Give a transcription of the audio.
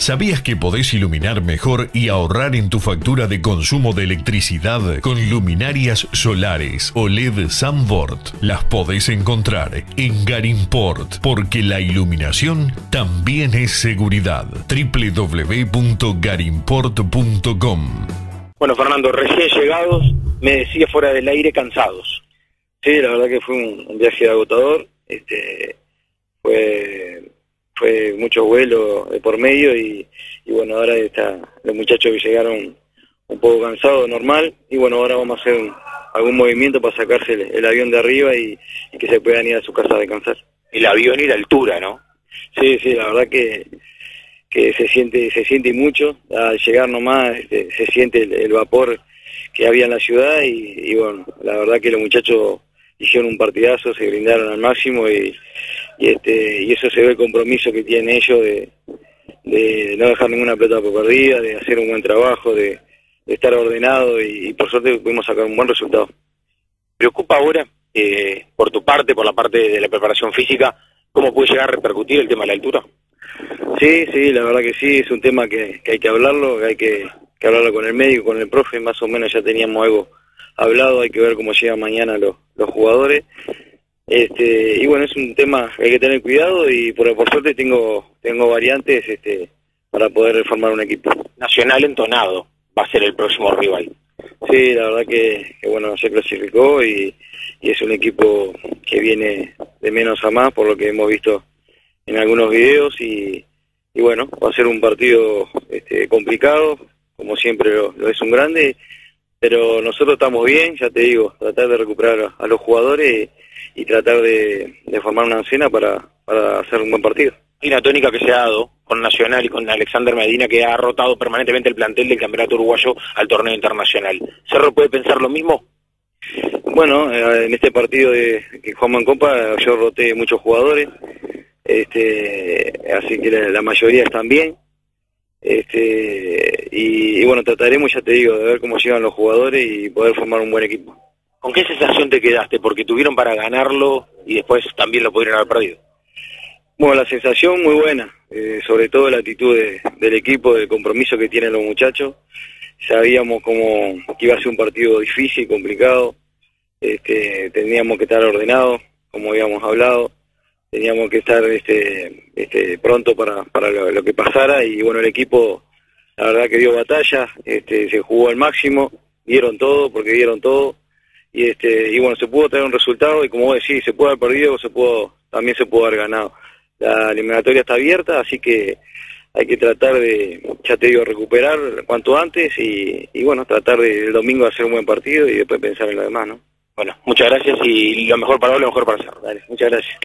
¿Sabías que podés iluminar mejor y ahorrar en tu factura de consumo de electricidad con luminarias solares OLED Sunvort? Las podés encontrar en Garimport, porque la iluminación también es seguridad. www.garimport.com. Bueno, Fernando, recién llegados, me decía fuera del aire cansados. Sí, la verdad que fue un viaje agotador. Fue mucho vuelo de por medio y bueno, ahora los muchachos que llegaron un poco cansados, normal, y bueno, ahora vamos a hacer algún movimiento para sacarse el avión de arriba y que se puedan ir a su casa a descansar. El avión y la altura, ¿no? Sí, la verdad que se siente mucho. Al llegar nomás se siente el vapor que había en la ciudad y bueno, la verdad que los muchachos hicieron un partidazo, se brindaron al máximo y eso se ve el compromiso que tienen ellos de no dejar ninguna pelota por perdida, de hacer un buen trabajo, de estar ordenado y por suerte pudimos sacar un buen resultado. ¿Preocupa ahora, por tu parte, por la parte de la preparación física, cómo puede llegar a repercutir el tema de la altura? Sí, la verdad que sí, es un tema que hay que hablarlo, que hay que hablarlo con el médico, con el profe, más o menos ya teníamos algo hablado, hay que ver cómo llegan mañana los jugadores. Y bueno, es un tema que hay que tener cuidado y por suerte tengo variantes para poder formar un equipo. Nacional entonado va a ser el próximo rival. Sí, la verdad que bueno, se clasificó y es un equipo que viene de menos a más por lo que hemos visto en algunos videos y bueno, va a ser un partido complicado, como siempre lo es un grande, pero nosotros estamos bien, ya te digo, tratar de recuperar a los jugadores y tratar de formar una escena para hacer un buen partido. Hay una tónica que se ha dado con Nacional y con Alexander Medina, que ha rotado permanentemente el plantel del campeonato uruguayo al torneo internacional. ¿Cerro puede pensar lo mismo? Bueno, en este partido que jugamos en Copa yo roté muchos jugadores, así que la mayoría están bien. Y bueno, trataremos, ya te digo, de ver cómo llegan los jugadores y poder formar un buen equipo. ¿Con qué sensación te quedaste? Porque tuvieron para ganarlo y después también lo pudieron haber perdido. Bueno, la sensación muy buena, sobre todo la actitud del equipo, del compromiso que tienen los muchachos. Sabíamos que iba a ser un partido difícil, complicado. Teníamos que estar ordenados, como habíamos hablado. Teníamos que estar pronto para lo que pasara y bueno, el equipo la verdad que dio batalla, se jugó al máximo, dieron todo y bueno, se pudo traer un resultado y como vos decís, se pudo haber perdido también se pudo haber ganado. La eliminatoria está abierta, así que hay que tratar de, ya te digo, recuperar cuanto antes y bueno, tratar el domingo de hacer un buen partido y después pensar en lo demás, ¿no? Bueno, muchas gracias y lo mejor para vos, lo mejor para hacer. Dale, muchas gracias.